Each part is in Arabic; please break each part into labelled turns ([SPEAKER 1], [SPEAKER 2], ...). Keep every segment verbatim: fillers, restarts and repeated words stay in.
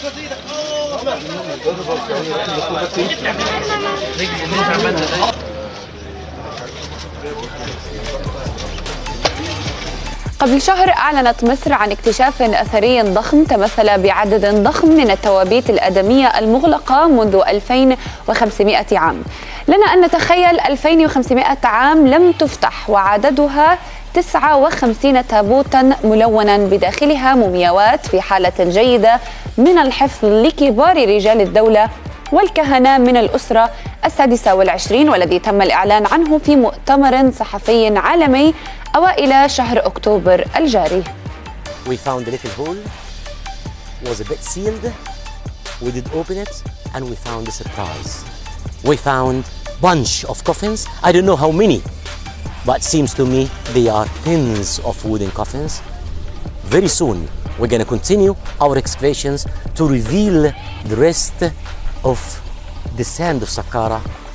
[SPEAKER 1] قبل شهر أعلنت مصر عن اكتشاف أثري ضخم تمثل بعدد ضخم من التوابيت الآدمية المغلقة منذ ألفين وخمسمائة عام. لنا أن نتخيل ألفين وخمسمائة عام لم تفتح، وعددها تسعة وخمسين تابوتا ملونا بداخلها مومياوات في حالة جيدة من الحفظ لكبار رجال الدولة والكهنة من الأسرة السادسة والعشرين، والذي تم الإعلان عنه في مؤتمر صحفي عالمي أوائل شهر أكتوبر الجاري.
[SPEAKER 2] We found a little hole, was a bit sealed. We did open it and we found a surprise. We found bunch of coffins. I don't know how many, but it seems to me they are tens of wooden coffins. Very soon we're going to continue our excavations to reveal the rest of the sand of Saqqara.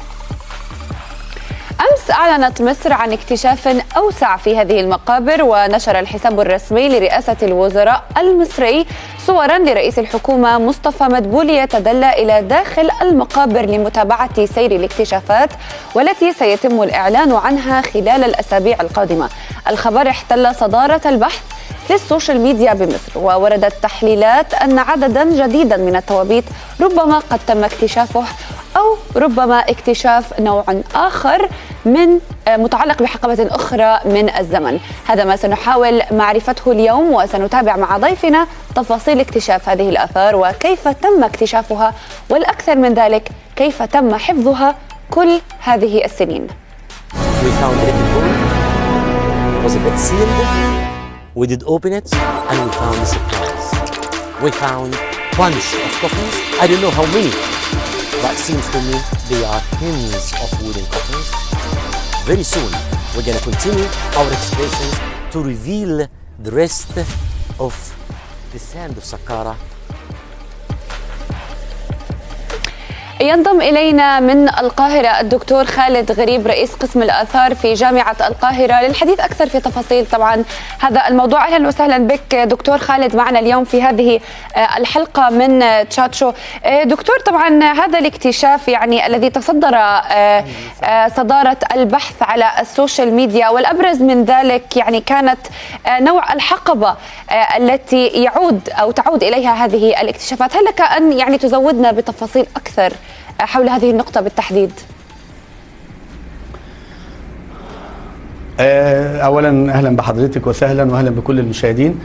[SPEAKER 1] أمس أعلنت مصر عن اكتشاف أوسع في هذه المقابر، ونشر الحساب الرسمي لرئاسة الوزراء المصري صورا لرئيس الحكومة مصطفى مدبولي يتدلى إلى داخل المقابر لمتابعة سير الاكتشافات والتي سيتم الإعلان عنها خلال الأسابيع القادمة. الخبر احتل صدارة البحث في السوشيال ميديا بمصر، ووردت تحليلات أن عددا جديدا من التوابيت ربما قد تم اكتشافه أو ربما اكتشاف نوع آخر من متعلق بحقبة أخرى من الزمن. هذا ما سنحاول معرفته اليوم، وسنتابع مع ضيفنا تفاصيل اكتشاف هذه الآثار وكيف تم اكتشافها، والأكثر من ذلك كيف تم حفظها كل هذه السنين.
[SPEAKER 2] We found a little hole, was a bit sealed. We did open it and we found a surprise. We found bunch of coffins. I don't know how many, but it seems to me they are tens of wooden coffins. Very soon we're going to continue our excavations to reveal the rest of the sand of Saqqara.
[SPEAKER 1] ينضم إلينا من القاهرة الدكتور خالد غريب رئيس قسم الآثار في جامعة القاهرة للحديث أكثر في تفاصيل طبعا هذا الموضوع. أهلا وسهلا بك دكتور خالد معنا اليوم في هذه الحلقة من تشاتشو. دكتور، طبعا هذا الاكتشاف يعني الذي تصدر صدارة البحث على السوشيال ميديا، والأبرز من ذلك يعني كانت نوع الحقبة التي يعود أو تعود إليها هذه الاكتشافات. هل لك أن يعني تزودنا بتفاصيل أكثر حول هذه النقطة بالتحديد؟
[SPEAKER 3] أولا أهلا بحضرتك وسهلا وأهلا بكل المشاهدين.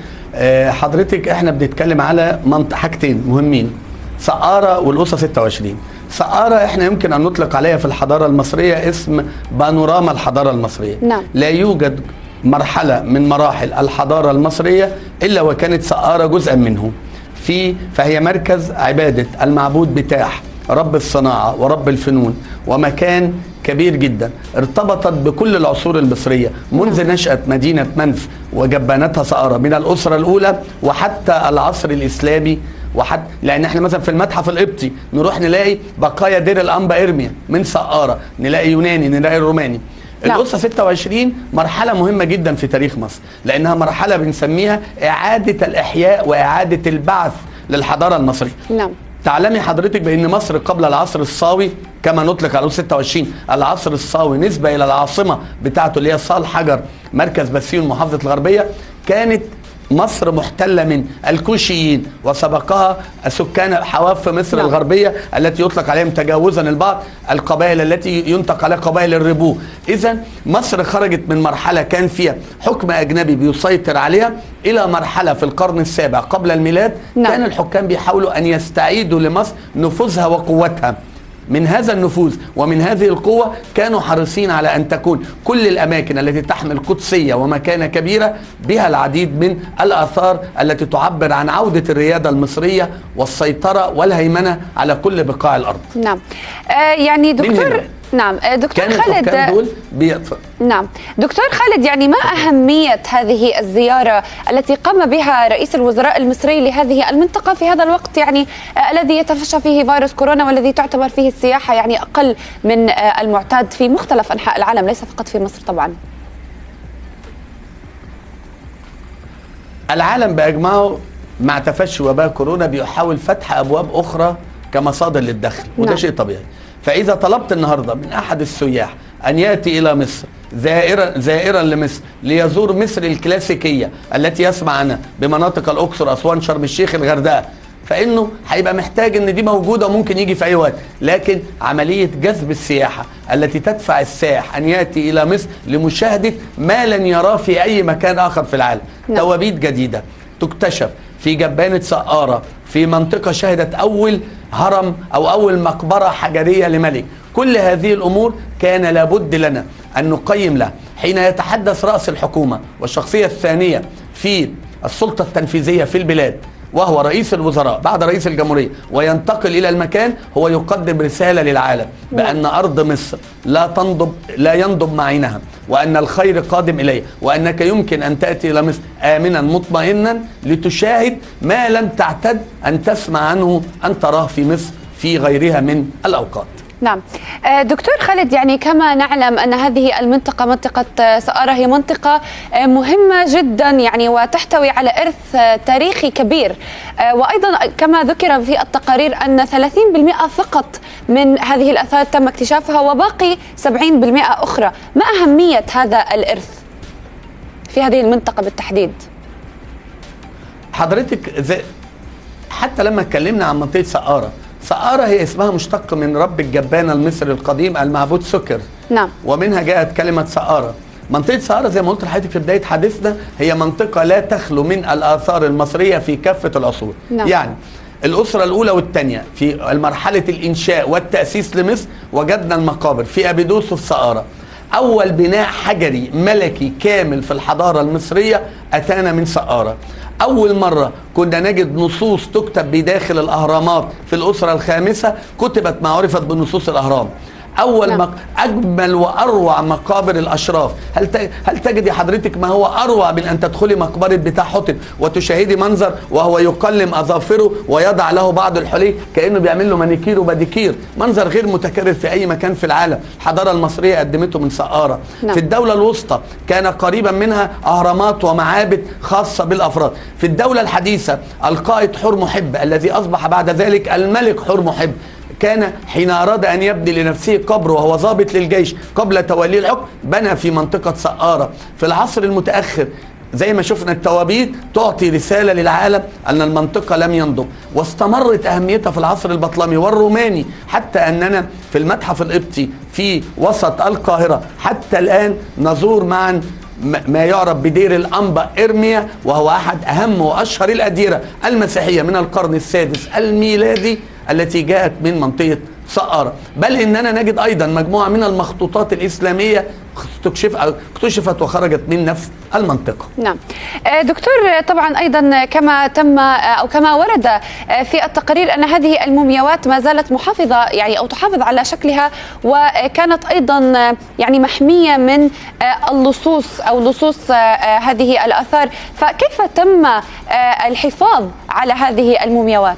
[SPEAKER 3] حضرتك احنا بنتكلم على منطقة حاجتين مهمين، سقارة والأسرة ستة وعشرين. سقارة احنا يمكن أن نطلق عليها في الحضارة المصرية اسم بانوراما الحضارة المصرية.
[SPEAKER 1] نعم.
[SPEAKER 3] لا يوجد مرحلة من مراحل الحضارة المصرية إلا وكانت سقارة جزءا منه. في فهي مركز عبادة المعبود بتاح رب الصناعة ورب الفنون، ومكان كبير جدا ارتبطت بكل العصور المصرية منذ نشأة مدينة منف وجبانتها سقارة من الأسرة الأولى وحتى العصر الإسلامي. وحتى لأن احنا مثلا في المتحف القبطي نروح نلاقي بقايا دير الأنبا إرميا من سقارة، نلاقي يوناني، نلاقي روماني. الأسرة ستة وعشرين مرحلة مهمة جدا في تاريخ مصر، لأنها مرحلة بنسميها إعادة الإحياء وإعادة البعث للحضارة المصرية.
[SPEAKER 1] نعم.
[SPEAKER 3] تعلمي حضرتك بأن مصر قبل العصر الصاوي كما نطلق على ستة وعشرين العصر الصاوي نسبة إلى العاصمة بتاعته اللي هي صال حجر مركز بسيون محافظة الغربية، كانت مصر محتلة من الكوشيين وسبقها سكان حواف مصر نعم. الغربية التي يطلق عليهم تجاوزا البعض القبائل التي ينطق عليها قبائل الربو. إذا مصر خرجت من مرحلة كان فيها حكم أجنبي بيسيطر عليها إلى مرحلة في القرن السابع قبل الميلاد نعم. كان الحكام بيحاولوا أن يستعيدوا لمصر نفوذها وقوتها. من هذا النفوذ ومن هذه القوة كانوا حريصين على أن تكون كل الأماكن التي تحمل قدسية ومكانة كبيرة بها العديد من الآثار التي تعبر عن عودة الريادة المصرية والسيطرة والهيمنة على كل بقاع الأرض.
[SPEAKER 1] نعم. آه يعني دكتور نعم دكتور خالد
[SPEAKER 3] دول
[SPEAKER 1] نعم دكتور خالد، يعني ما أهمية هذه الزيارة التي قام بها رئيس الوزراء المصري لهذه المنطقة في هذا الوقت يعني آه الذي يتفشى فيه فيروس كورونا، والذي تعتبر فيه السياحة يعني أقل من آه المعتاد في مختلف أنحاء العالم ليس فقط في مصر طبعا؟
[SPEAKER 3] العالم بأجمعه مع تفشي وباء كورونا بيحاول فتح ابواب اخرى كمصادر للدخل، وده
[SPEAKER 1] نعم.
[SPEAKER 3] شيء طبيعي. فاذا طلبت النهارده من احد السياح ان ياتي الى مصر زائرا زائرا لمصر ليزور مصر الكلاسيكيه التي يسمع عنها بمناطق الاقصر، اسوان، شرم الشيخ، الغردقه، فانه هيبقى محتاج ان دي موجوده وممكن يجي في اي وقت. لكن عمليه جذب السياحه التي تدفع السائح ان ياتي الى مصر لمشاهده ما لن يراه في اي مكان اخر في العالم،
[SPEAKER 1] نعم.
[SPEAKER 3] توابيت جديده تكتشف في جبانه سقاره، في منطقه شهدت اول هرم او اول مقبره حجريه لملك. كل هذه الامور كان لابد لنا ان نقيم لها. حين يتحدث راس الحكومه والشخصيه الثانيه في السلطه التنفيذيه في البلاد وهو رئيس الوزراء بعد رئيس الجمهورية وينتقل إلى المكان، هو يقدم رسالة للعالم بأن أرض مصر لا تنضب لا ينضب معينها، وأن الخير قادم إليه، وأنك يمكن أن تأتي إلى مصر آمنا مطمئنا لتشاهد ما لم تعتد أن تسمع عنه أن تراه في مصر في غيرها من الأوقات.
[SPEAKER 1] نعم دكتور خالد، يعني كما نعلم أن هذه المنطقة منطقة سقارة هي منطقة مهمة جدا يعني وتحتوي على إرث تاريخي كبير، وأيضا كما ذكر في التقارير أن ثلاثين بالمئة فقط من هذه الآثار تم اكتشافها وباقي سبعين بالمئة أخرى. ما أهمية هذا الإرث في هذه المنطقة بالتحديد؟
[SPEAKER 3] حضرتك زي حتى لما اتكلمنا عن منطقة سقارة، سقارة هي اسمها مشتق من رب الجبان المصري القديم المعبود سكر.
[SPEAKER 1] نعم.
[SPEAKER 3] ومنها جاءت كلمة سقارة. منطقة سقارة زي ما قلت لحضرتك في بداية حديثنا هي منطقة لا تخلو من الآثار المصرية في كافة العصور.
[SPEAKER 1] نعم.
[SPEAKER 3] يعني الأسرة الأولى والثانية في مرحلة الإنشاء والتأسيس لمصر وجدنا المقابر في أبيدوس وفي سقارة. أول بناء حجري ملكي كامل في الحضارة المصرية أتانا من سقارة. أول مرة كنا نجد نصوص تكتب بداخل الأهرامات في الأسرة الخامسة كتبت ما عرفت بنصوص الأهرام. أول نعم. مق... أجمل وأروع مقابر الأشراف. هل ت... هل تجدي حضرتك ما هو أروع من أن تدخلي مقبرة بتاع حتب وتشاهدي منظر وهو يقلم أظافره ويضع له بعض الحلي كأنه بيعمل له مانيكير وباديكير، منظر غير متكرر في أي مكان في العالم. الحضارة المصرية قدمته من سقارة. نعم. في الدولة الوسطى كان قريبا منها أهرامات ومعابد خاصة بالأفراد. في الدولة الحديثة القائد حور محب الذي أصبح بعد ذلك الملك حور محب كان حين أراد أن يبني لنفسه قبر وهو ضابط للجيش قبل توليه الحكم بنى في منطقة سقارة. في العصر المتأخر زي ما شفنا التوابيت تعطي رسالة للعالم أن المنطقة لم ينضب، واستمرت أهميتها في العصر البطلمي والروماني، حتى أننا في المتحف القبطي في وسط القاهرة حتى الآن نزور معا ما يعرف بدير الأنبا إرميا، وهو أحد أهم وأشهر الأديرة المسيحية من القرن السادس الميلادي التي جاءت من منطقة سقارة. بل إننا نجد أيضا مجموعة من المخطوطات الإسلامية اكتشفت وخرجت من نفس المنطقة.
[SPEAKER 1] نعم دكتور، طبعا أيضا كما تم أو كما ورد في التقارير أن هذه المومياوات ما زالت محافظة يعني أو تحافظ على شكلها، وكانت أيضا يعني محمية من اللصوص أو لصوص هذه الآثار، فكيف تم الحفاظ على هذه المومياوات؟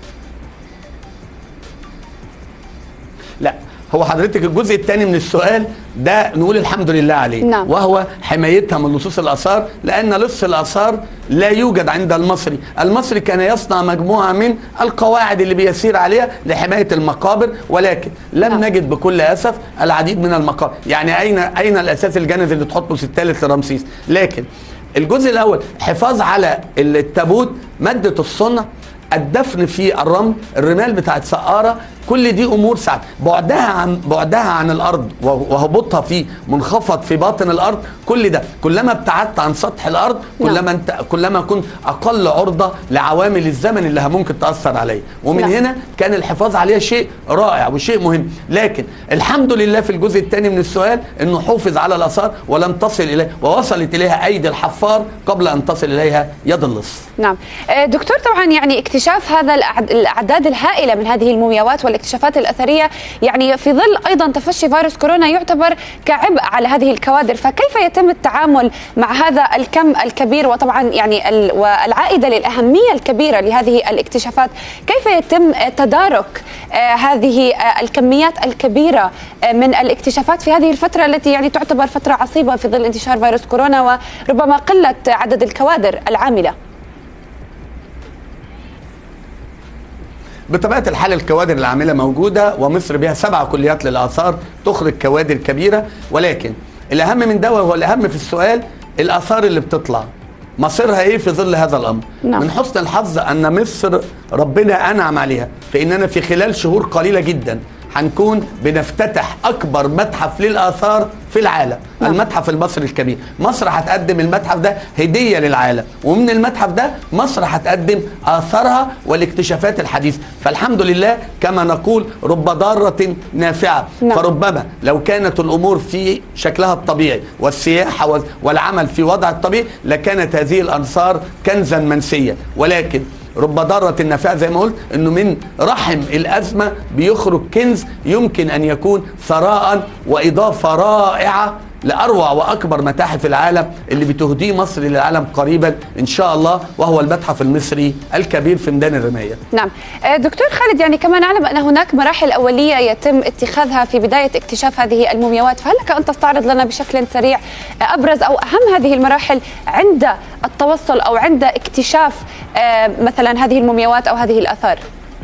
[SPEAKER 3] لا، هو حضرتك الجزء الثاني من السؤال ده نقول الحمد لله عليه.
[SPEAKER 1] نعم.
[SPEAKER 3] وهو حمايتها من لصوص الآثار، لأن لص الآثار لا يوجد عند المصري. المصري كان يصنع مجموعة من القواعد اللي بيسير عليها لحماية المقابر، ولكن لم نعم. نجد بكل أسف العديد من المقابر. يعني أين أين الأساس الجنزي اللي تحطه في الثالث لرمسيس؟ لكن الجزء الأول حفاظ على التابوت، مادة الصنع، الدفن في الرمل، الرمال بتاعت سقارة، كل دي امور ساعد بعدها عن بعدها عن الارض وهبوطها في منخفض في باطن الارض. كل ده كلما ابتعدت عن سطح الارض كلما انت كلما كنت اقل عرضه لعوامل الزمن اللي ممكن تاثر عليه. ومن لا. هنا كان الحفاظ عليها شيء رائع وشيء مهم. لكن الحمد لله في الجزء الثاني من السؤال انه حافظ على الاثار ولم تصل اليه، ووصلت اليها ايدي الحفار قبل ان تصل اليها يد اللص.
[SPEAKER 1] نعم دكتور، طبعا يعني اكتشاف هذا الاعداد الهائله من هذه المومياوات والاكتشافات الأثرية يعني في ظل أيضا تفشي فيروس كورونا يعتبر كعبء على هذه الكوادر، فكيف يتم التعامل مع هذا الكم الكبير وطبعا يعني والعائدة للأهمية الكبيرة لهذه الاكتشافات؟ كيف يتم تدارك هذه الكميات الكبيرة من الاكتشافات في هذه الفترة التي يعني تعتبر فترة عصيبة في ظل انتشار فيروس كورونا وربما قلة عدد الكوادر العاملة؟
[SPEAKER 3] بطبيعه الحال الكوادر العامله موجوده، ومصر بها سبع كليات للاثار تخرج كوادر كبيره، ولكن الاهم من ده وهو الاهم في السؤال الاثار اللي بتطلع مصيرها ايه في ظل هذا الامر؟ نعم. من حسن الحظ ان مصر ربنا انعم عليها في اننا في خلال شهور قليله جدا هنكون بنفتتح اكبر متحف للاثار في العالم. نعم. المتحف المصري الكبير. مصر هتقدم المتحف ده هديه للعالم، ومن المتحف ده مصر هتقدم اثارها والاكتشافات الحديثه، فالحمد لله كما نقول رب ضاره نافعه. نعم. فربما لو كانت الامور في شكلها الطبيعي والسياحه والعمل في وضع الطبيعي لكانت هذه الاثار كنزا منسيا، ولكن رب ضارة نافعة زي ما قلت انه من رحم الازمه بيخرج كنز يمكن ان يكون ثراء واضافه رائعه لاروع واكبر متاحف العالم اللي بتهديه مصر للعالم قريبا ان شاء الله، وهو المتحف المصري الكبير في ميدان الرمايه.
[SPEAKER 1] نعم دكتور خالد، يعني كما نعلم ان هناك مراحل اوليه يتم اتخاذها في بدايه اكتشاف هذه المومياوات، فهل لك ان تستعرض لنا بشكل سريع ابرز او اهم هذه المراحل عند التوصل او عند اكتشاف مثلا هذه المومياوات او هذه الاثار؟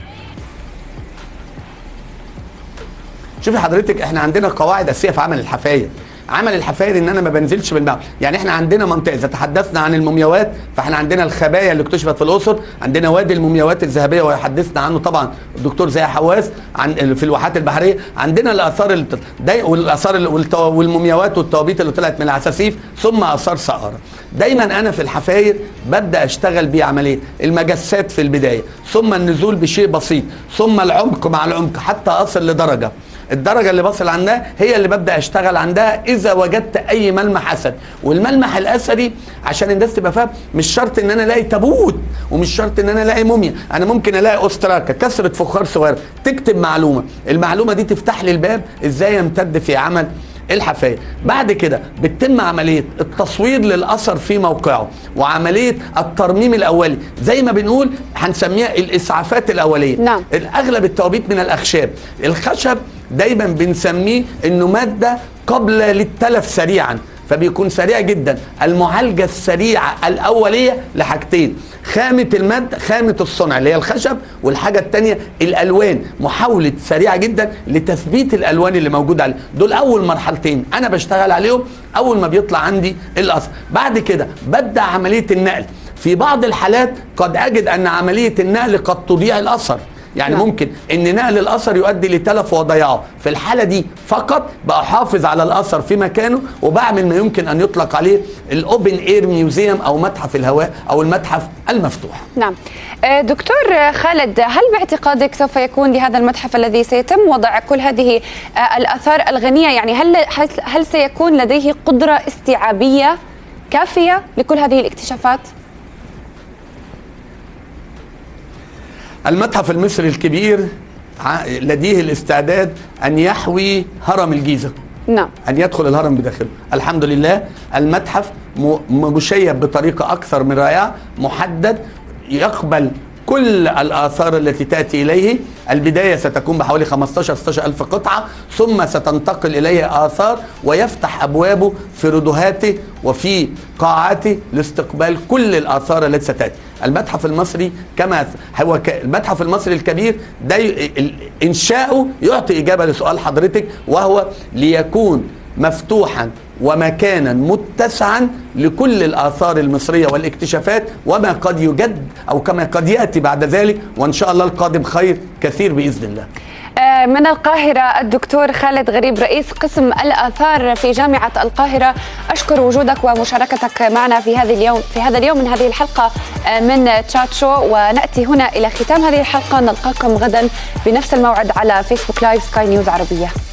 [SPEAKER 3] شوفي حضرتك، احنا عندنا قواعد اساسيه في عمل الحفاير. عمل الحفاير ان انا ما بنزلش بالماء، يعني احنا عندنا منطقه اذا تحدثنا عن المومياوات فاحنا عندنا الخبايا اللي اكتشفت في الاقصر، عندنا وادي المومياوات الذهبيه ويحدثنا عنه طبعا الدكتور زاهي حواس عن في الواحات البحريه، عندنا الاثار اللي والاثار والمومياوات والتوابيت اللي طلعت من العساسيف، ثم اثار سقاره. دايما انا في الحفاير ببدا اشتغل بعمليه المجسات في البدايه، ثم النزول بشيء بسيط، ثم العمق مع العمق حتى اصل لدرجه الدرجه اللي بصل عندها هي اللي ببدا اشتغل عندها اذا وجدت اي ملمح اثري. والملمح الاثري عشان الناس تبقى فاهم مش شرط ان انا الاقي تابوت ومش شرط ان انا الاقي موميا، انا ممكن الاقي استراكه كسره فخار صغيره تكتب معلومه، المعلومه دي تفتح لي الباب ازاي يمتد في عمل الحفاير. بعد كده بتتم عمليه التصوير للاثر في موقعه وعمليه الترميم الاولي زي ما بنقول هنسميها الاسعافات الاوليه.
[SPEAKER 1] نعم.
[SPEAKER 3] الاغلب التوابيت من الاخشاب، الخشب دايما بنسميه انه ماده قابله للتلف سريعا، فبيكون سريع جدا. المعالجه السريعه الاوليه لحاجتين، خامه الماده، خامه الصنع اللي هي الخشب، والحاجه الثانيه الالوان، محاوله سريعه جدا لتثبيت الالوان اللي موجوده عليه. دول اول مرحلتين انا بشتغل عليهم اول ما بيطلع عندي الاثر. بعد كده ببدا عمليه النقل. في بعض الحالات قد اجد ان عمليه النقل قد تضيع الاثر، يعني نعم. ممكن ان نقل الاثر يؤدي لتلف وضياعه، في الحاله دي فقط بحافظ على الاثر في مكانه وبعمل ما يمكن ان يطلق عليه الاوبن اير ميوزيوم او متحف الهواء او المتحف المفتوح.
[SPEAKER 1] نعم دكتور خالد، هل باعتقادك سوف يكون لهذا المتحف الذي سيتم وضع كل هذه الاثار الغنيه، يعني هل هل سيكون لديه قدره استيعابيه كافيه لكل هذه الاكتشافات؟
[SPEAKER 3] المتحف المصري الكبير لديه الاستعداد أن يحوي هرم الجيزة.
[SPEAKER 1] نعم.
[SPEAKER 3] أن يدخل الهرم بداخله. الحمد لله المتحف مشيد بطريقة أكثر من رائعة، محدد يقبل كل الآثار التي تأتي إليه. البداية ستكون بحوالي خمستاشر ستاشر ألف قطعة، ثم ستنتقل إليه آثار ويفتح أبوابه في ردهاته وفي قاعاته لاستقبال كل الآثار التي ستأتي. المتحف المصري كما هو المتحف المصري الكبير ده إنشاؤه يعطي إجابة لسؤال حضرتك، وهو ليكون مفتوحا ومكانا متسعا لكل الآثار المصرية والاكتشافات وما قد يجد أو كما قد يأتي بعد ذلك، وإن شاء الله القادم خير كثير بإذن الله.
[SPEAKER 1] من القاهرة الدكتور خالد غريب رئيس قسم الآثار في جامعة القاهرة، أشكر وجودك ومشاركتك معنا في هذه اليوم في هذا اليوم من هذه الحلقة من تشات شو، ونأتي هنا إلى ختام هذه الحلقة. نلقاكم غدا بنفس الموعد على فيسبوك لايف سكاي نيوز عربية.